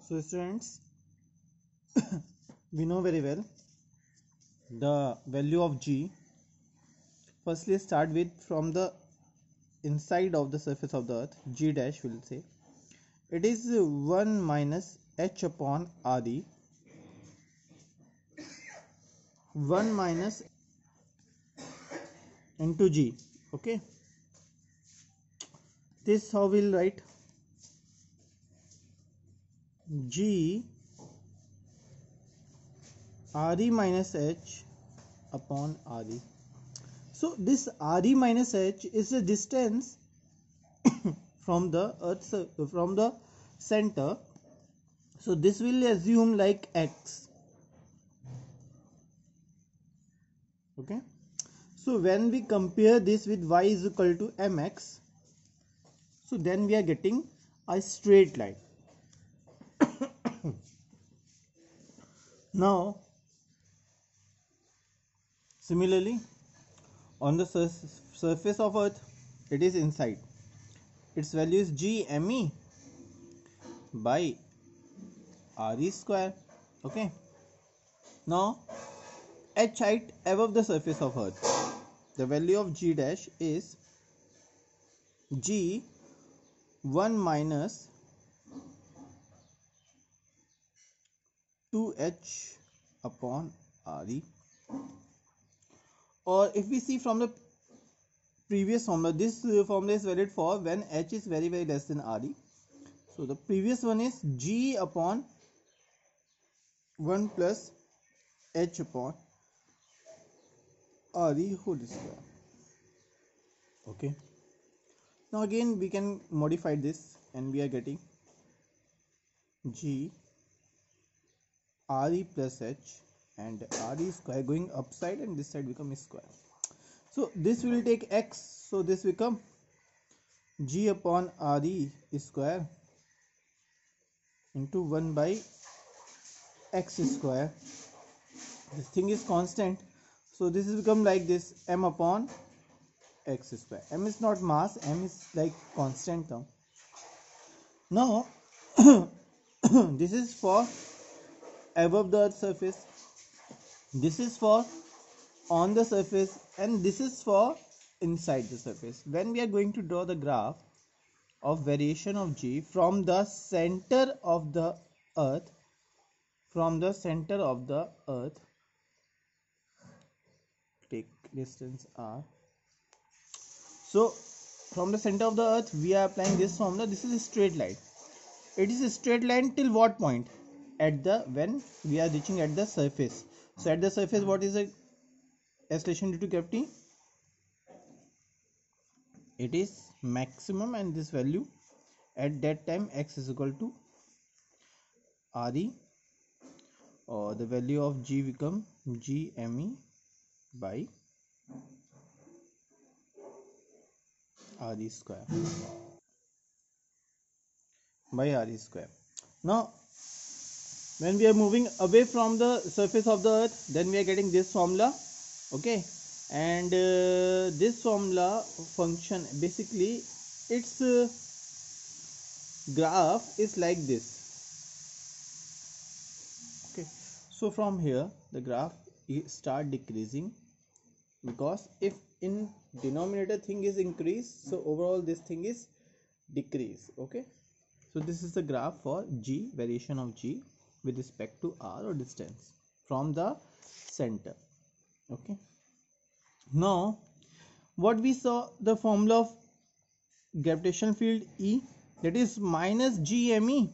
So students, we know very well the value of g. Firstly, start with from the inside of the surface of the earth, g dash will say it is 1 minus h upon RE, 1 minus into g. Okay, this how we'll write g RE minus h upon RE. So this RE minus h is the distance from the earth, from the center. So this will assume like x. Okay, so when we compare this with y is equal to mx, so then we are getting a straight line. Now similarly, on the surface of earth, it is inside, its value is g me by re square. Okay, now h height above the surface of earth, the value of g dash is g 1 minus 2h upon re. Or if we see from the previous formula, this formula is valid for when h is very less than re. So the previous one is g upon 1 plus h upon re whole square. Okay, now again we can modify this and we are getting g re plus h and re square going upside and this side become square. So this will take x, so this become g upon re square into 1 by x square. This thing is constant, so this is become like this m upon x square. M is not mass, m is like constant term. Now this is for above the earth surface, this is for on the surface, and this is for inside the surface. When we are going to draw the graph of variation of g from the center of the earth, take distance r. So from the center of the earth we are applying this formula. This is a straight line. It is a straight line till what point? At the when we are reaching at the surface. So at the surface, what is the acceleration due to gravity? It is maximum, and this value at that time x is equal to re, or the value of g become g me by re square Now when we are moving away from the surface of the earth, then we are getting this formula. Okay, and this formula function basically its graph is like this. Okay, so from here the graph start decreasing, because if in denominator thing is increase, so overall this thing is decrease. Okay, so this is the graph for g, variation of g with respect to r, or distance from the center. Okay, now what we saw, the formula of gravitational field E, that is minus gme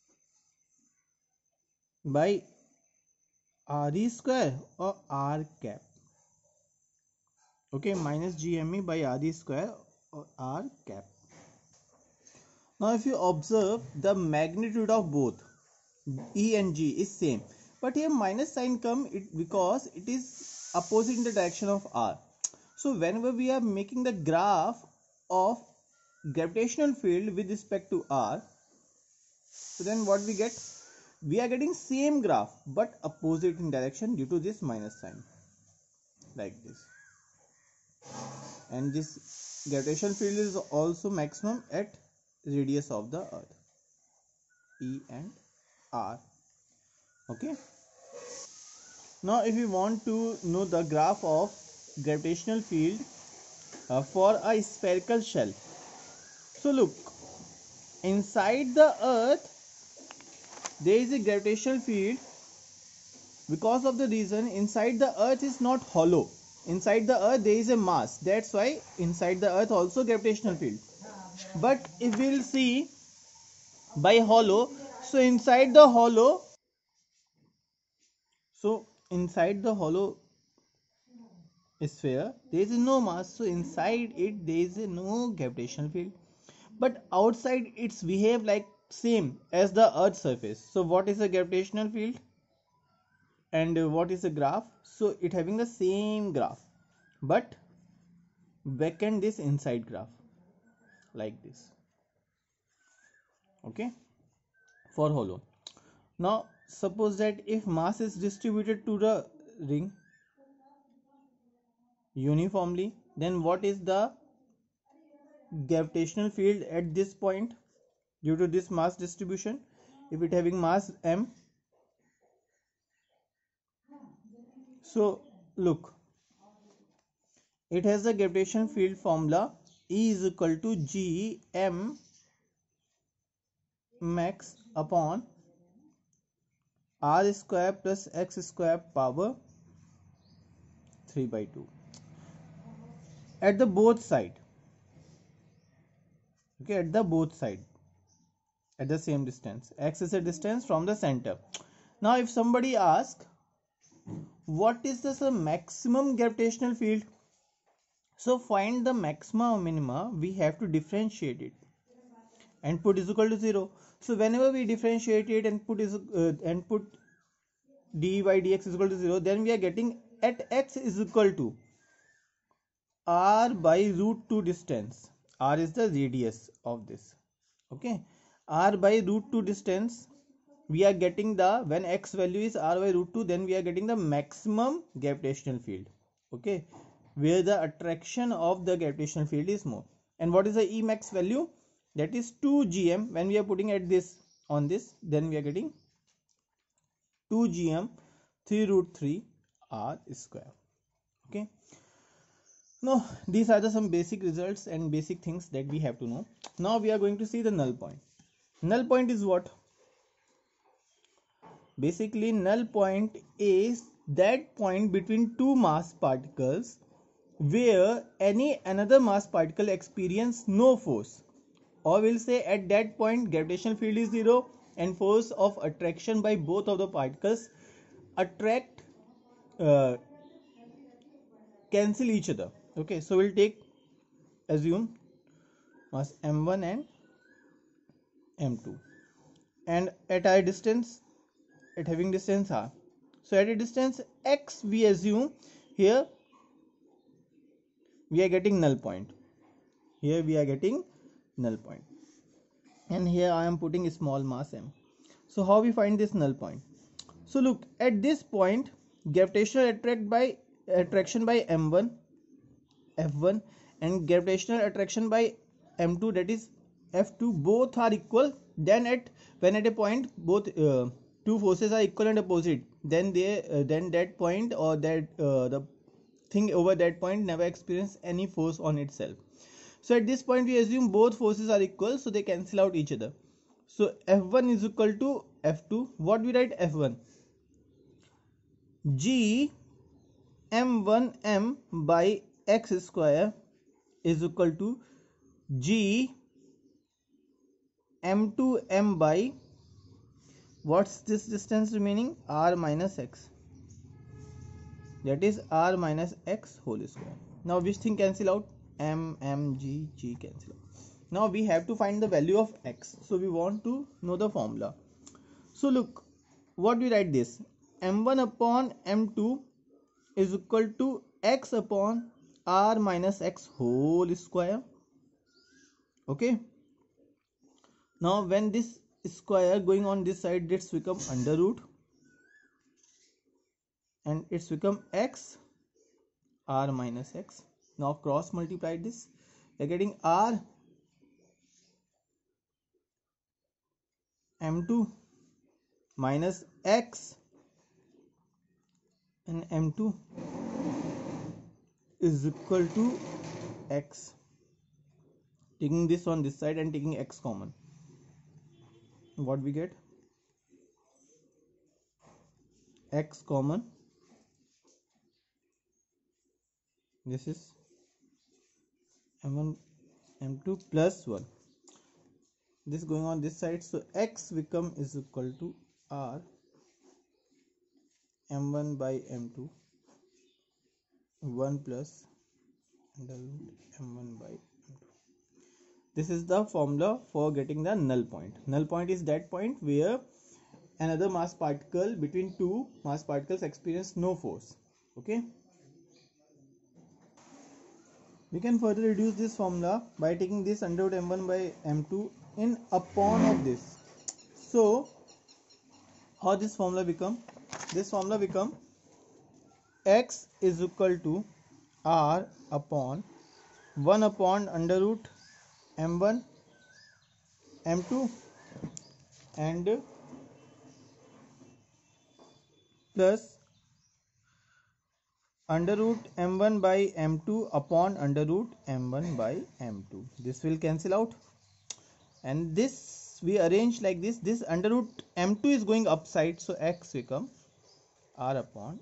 by re square or r cap. Okay, minus gme by re square or r cap. Now if you observe, the magnitude of both E and G is same, but here minus sign come because it is opposite in the direction of R. So whenever we are making the graph of gravitational field with respect to R, so then what we get? We are getting same graph but opposite in direction due to this minus sign, like this. And this gravitational field is also maximum at radius of the earth, E and r. Okay, now if you want to know the graph of gravitational field for a spherical shell, so look, inside the earth there is a gravitational field because of the reason inside the earth is not hollow. Inside the earth there is a mass, that's why inside the earth also gravitational field. But if we'll see by hollow, so inside the hollow sphere there is no mass, so inside it there is no gravitational field, but outside it's behave like same as the earth surface. So what is a gravitational field and what is a graph? So it having the same graph, but vacant this inside graph like this. Okay, for hollow. Now suppose that if mass is distributed to the ring uniformly, then what is the gravitational field at this point due to this mass distribution? If it having mass m, so look, it has a gravitational field formula, E is equal to g m max upon r square plus x square power 3 by 2 at the both side. Okay, at the both side at the same distance. X is a distance from the center. Now if somebody asks what is this a maximum gravitational field, so find the maxima or minima, we have to differentiate it and put is equal to 0. So whenever we differentiate it and put d by dx is equal to 0, then we are getting at x is equal to r by root 2 distance. R is the radius of this. Okay, r by root 2 distance, we are getting the, when x value is r by root 2, then we are getting the maximum gravitational field. Okay, where the attraction of the gravitational field is more. And what is the E max value? That is 2 gm. When we are putting at this on this, then we are getting 2 gm 3 root 3 r square. Okay, now these are the some basic results and basic things that we have to know. Now we are going to see the null point. Null point is what? Basically null point is that point between two mass particles where any another mass particle experience no force, or we'll say at that point gravitational field is 0 and force of attraction by both of the particles attract cancel each other. Okay, so we'll take assume mass m1 and m2, and at a distance, at having distance r, so at a distance x we assume here we are getting null point. Here we are getting null point, and here I am putting a small mass m. So how we find this null point? So look, at this point gravitational attraction by m1 f1 and gravitational attraction by m2, that is f2, both are equal. Then when at a point both two forces are equal and opposite, then then that point or that the thing over that point never experience any force on itself. So at this point we assume both forces are equal, so they cancel out each other. So f1 is equal to f2. What we write? F1 g m1m by x square is equal to g m2m by, what's this distance remaining? R minus x, that is r minus x whole square. Now which thing cancel out? G cancel out. Now we have to find the value of x, so we want to know the formula. So look, what we write this? m1 upon m2 is equal to x upon r minus x whole square. Okay, now when this square going on this side, it's become under root and it's become x r minus x. Now cross multiply this, you're getting r m2 minus x in M2 is equal to x. Taking this on this side and taking x common, what we get? X common, this is M1 M2 plus 1, this going on this side, so x become is equal to r M1 by M2 1 plus under root M1 by M2. This is the formula for getting the null point. Null point is that point where another mass particle, between two mass particles, experience no force. Okay, we can further reduce this formula by taking this under root M1 by M2 in upon of this. So how this formula become? This formula become x is equal to r upon 1 upon under root M1 M2 and plus under root M1 by M2 upon under root M1 by M2. This will cancel out, and this we arrange like this. This under root M2 is going upside, so x become r upon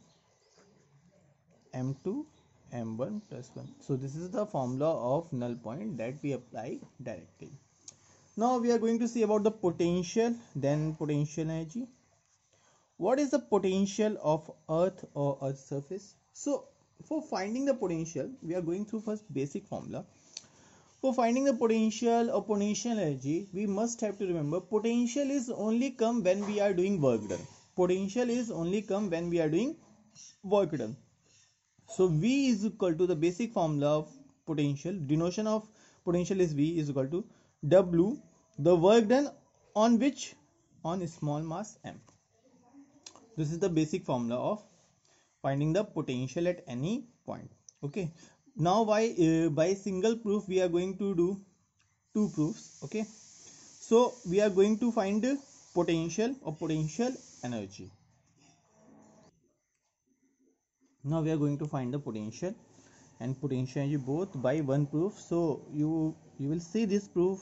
M2 M1 plus 1. So this is the formula of null point that we apply directly. Now we are going to see about the potential, then potential energy. What is the potential of earth or earth surface? So for finding the potential, we are going through first basic formula. For finding the potential or potential energy, we must have to remember potential is only come when we are doing work done. Potential is only come when we are doing work done. So V is equal to the basic formula of potential. Denotation of potential is V is equal to W, the work done on which? On small mass m. This is the basic formula of finding the potential at any point. Okay. Now by single proof we are going to do two proofs. Okay. So we are going to find potential or potential energy. Now we are going to find the potential and potential energy both by one proof. So you will see this proof,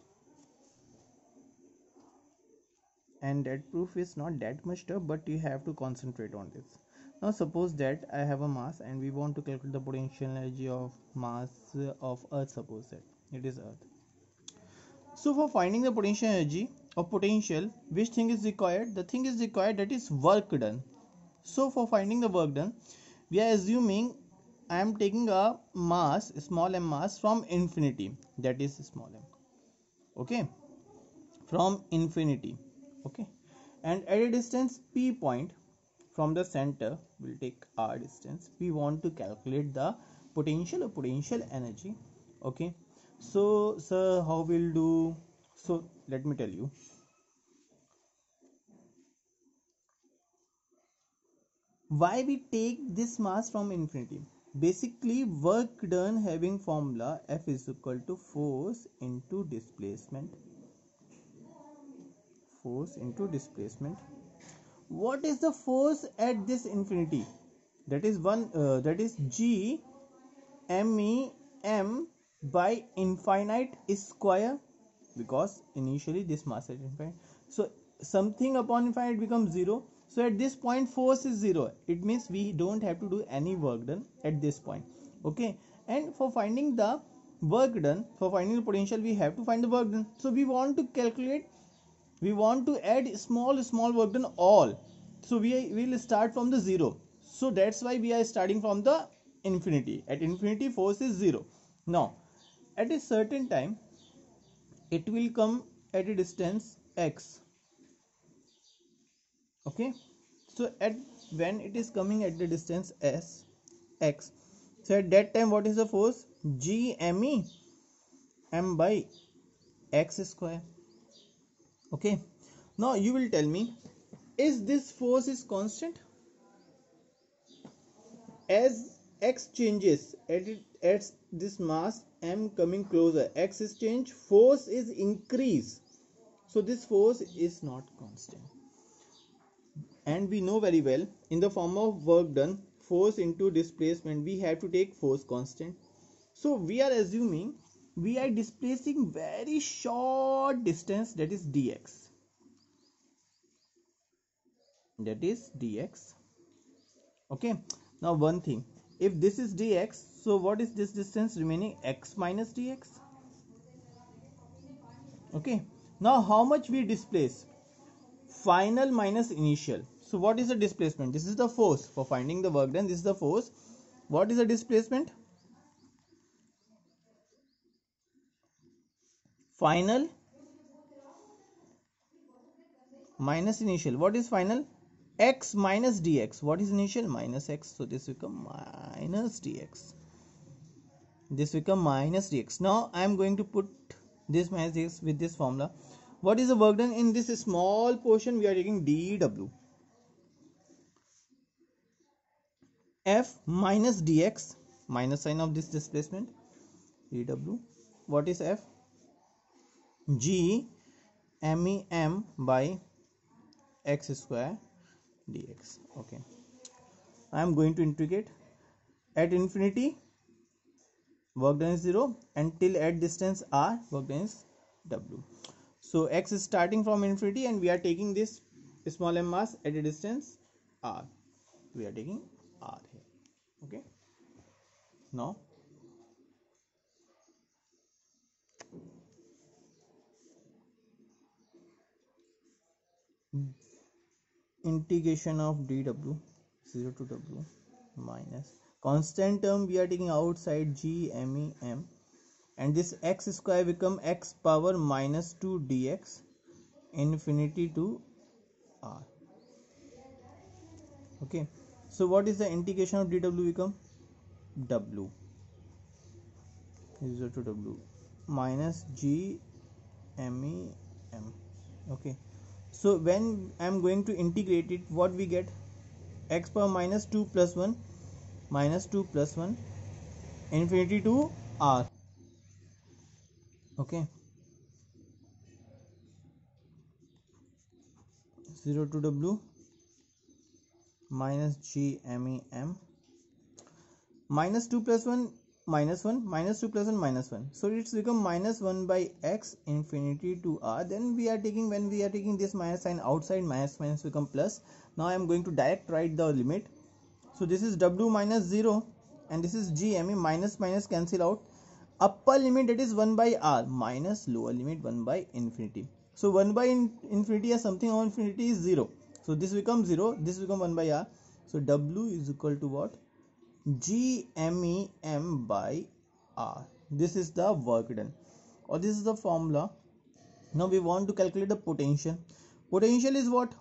and that proof is not that much tough, but you have to concentrate on this. Now suppose that I have a mass and we want to calculate the potential energy of mass of earth. Suppose that it is earth. So for finding the potential energy of potential, which thing is required? The thing is required that is work done. So for finding the work done, we are assuming I am taking a mass, small m mass from infinity, that is small m. Okay, from infinity. Okay, and at a distance p point from the center, we'll take r distance, we want to calculate the potential or potential energy. Okay, so sir, how we'll do? So let me tell you. Why we take this mass from infinity? Basically, work done having formula F is equal to force into displacement. Force into displacement. What is the force at this infinity? That is that is G me m by infinite square, because initially this mass is infinite. So something upon infinite becomes 0. So at this point force is 0. It means we don't have to do any work done at this point. Okay, and for finding the work done, for finding the potential, we have to find the work done. So we want to calculate, we want to add small work done all. So we will start from the 0. So that's why we are starting from the infinity. At infinity force is 0. Now at a certain time it will come at a distance x. Okay, so at when it is coming at the distance s x, so at that time what is the force? G me m by x square. Okay, now you will tell me, is this force is constant? As x changes at this mass m coming closer, x is change, force is increase. So this force is not constant. and we know very well in the form of work done, force into displacement, we have to take force constant. So we are assuming we are displacing very short distance, that is dx, okay. Now one thing, if this is dx, so what is this distance remaining? X minus dx, okay. Now how much we displace? Final minus initial. So what is the displacement? This is the force for finding the work done. This is the force. What is the displacement? Final minus initial. What is final? X minus dx. What is initial? Minus x. So this become minus dx. This become minus dx. Now I am going to put this minus dx with this formula. What is the work done in this small portion? We are taking dw. F minus dx, minus sign of this displacement, dw. What is F? G MEM by x square dx. Okay, I am going to integrate. At infinity work done is 0, until at distance r work done is w. So x is starting from infinity and we are taking this small m mass at a distance r. We are taking r here. Okay, now integration of dw 0 to w minus constant term we are taking outside g MEM, and this x square become x power minus 2 dx infinity to r. Okay, so what is the integration of dw become? W 0 to w minus g MEM. Okay, so when I am going to integrate it, what we get? X power minus 2 plus 1 minus 2 plus 1 infinity to r. Okay, 0 to w minus g MEM, minus 2 plus 1 minus 1 minus 2 plus 1 minus 1, so it's become minus 1 by x infinity to r. Then we are taking, when we are taking this minus sign outside, minus become plus. Now I am going to direct write the limit. So this is w minus 0 and this is g me, minus minus cancel out. Upper limit, that is 1 by r, minus lower limit 1 by infinity. So 1 by infinity or something on infinity is 0. So this becomes 0, this become 1 by r. So w is equal to what? G MEM by r. This is the work done, or this is the formula. Now we want to calculate the potential. Potential is what?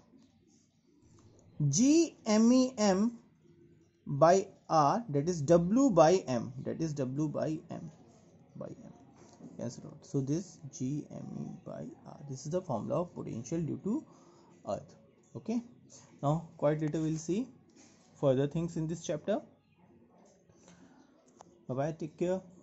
G MEM by r, that is w by m, that is w by m by m. Cancel out. So this G ME by r, this is the formula of potential due to earth. Okay, now quite later we'll see further things in this chapter. Bye bye, take care.